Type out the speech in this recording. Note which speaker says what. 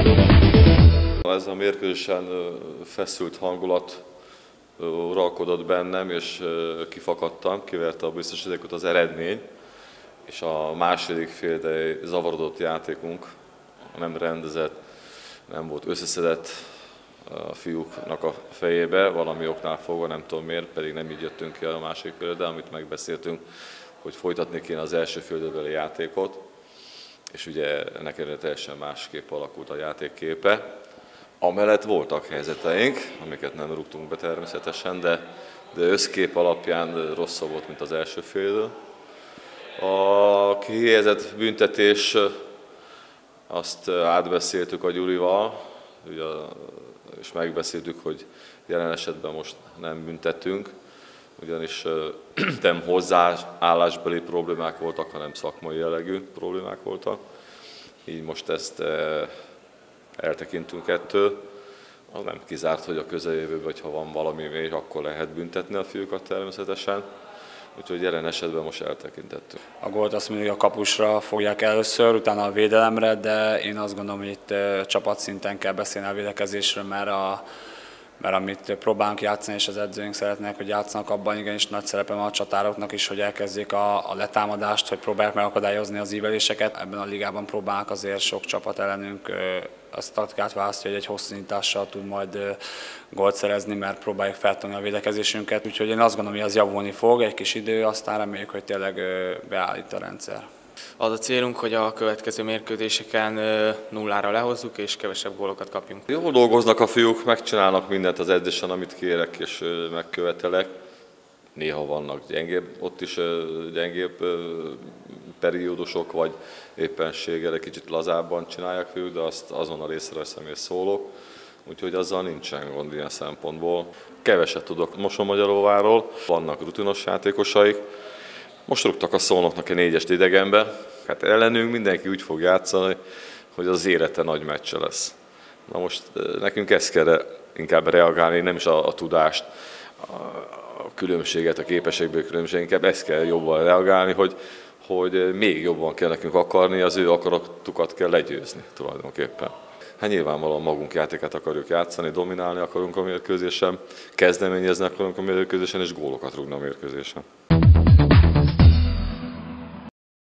Speaker 1: Ez a mérkőzésen feszült hangulat uralkodott bennem, és kifakadtam, kiverte a biztosítékot az eredmény, és a második félidei zavarodott játékunk, nem rendezett, nem volt összeszedett a fiúknak a fejébe, valami oknál fogva, nem tudom miért, pedig nem így jöttünk ki a második félidőre, amit megbeszéltünk, hogy folytatni kéne az első félidőbeli játékot, és ugye ennek ellenére teljesen másképp alakult a játékképe. Amellett voltak helyzeteink, amiket nem rúgtunk be természetesen, de összkép alapján rosszabb volt, mint az első félidő. A kihelyezett büntetés, azt átbeszéltük a Gyurival, és megbeszéltük, hogy jelen esetben most nem büntetünk, ugyanis nem hozzáállásbeli problémák voltak, hanem szakmai jellegű problémák voltak. Így most ezt eltekintünk ettől. Az nem kizárt, hogy a közeljövőben, ha van valami még, akkor lehet büntetni a fiúkat természetesen. Úgyhogy jelen esetben most eltekintettük.
Speaker 2: A gólt azt mindig a kapusra fogják először, utána a védelemre, de én azt gondolom, hogy itt csapatszinten kell beszélni a védekezésről, mert amit próbálunk játszani, és az edzőink szeretnék, hogy játszanak, abban igenis nagy szerepe van a csatároknak is, hogy elkezdjék a letámadást, hogy próbálják megakadályozni az íveléseket. Ebben a ligában próbálnak azért sok csapat ellenünk azt taktikát választja, hogy egy hosszú nyitással tud majd gólt szerezni, mert próbáljuk feltolni a védekezésünket. Úgyhogy én azt gondolom, hogy az javulni fog, egy kis idő, aztán reméljük, hogy tényleg beállít a rendszer.
Speaker 3: Az a célunk, hogy a következő mérkőzéseken nullára lehozzuk és kevesebb gólokat kapjunk.
Speaker 1: Jól dolgoznak a fiúk, megcsinálnak mindent az edzésen, amit kérek és megkövetelek. Néha vannak ott is gyengébb periódusok, vagy éppenséggel egy kicsit lazábban csinálják fiúk, de azt azonnal észreveszem és szólok. Úgyhogy azzal nincsen gond ilyen szempontból. Keveset tudok Mosonmagyaróváról, vannak rutinos játékosaik. Most rúgtak a Szolnoknak egy 4-est idegenbe, hát ellenünk mindenki úgy fog játszani, hogy az élete nagy meccse lesz. Na most nekünk ezt kell inkább reagálni, nem is a tudást, a különbséget, a képességből különbséget, inkább ezt kell jobban reagálni, hogy még jobban kell nekünk akarni, az ő akaratukat kell legyőzni tulajdonképpen. Hát nyilvánvalóan magunk játékát akarjuk játszani, dominálni akarunk a mérkőzésen, kezdeményezni akarunk a mérkőzésen, és gólokat rúgni a mérkőzésen.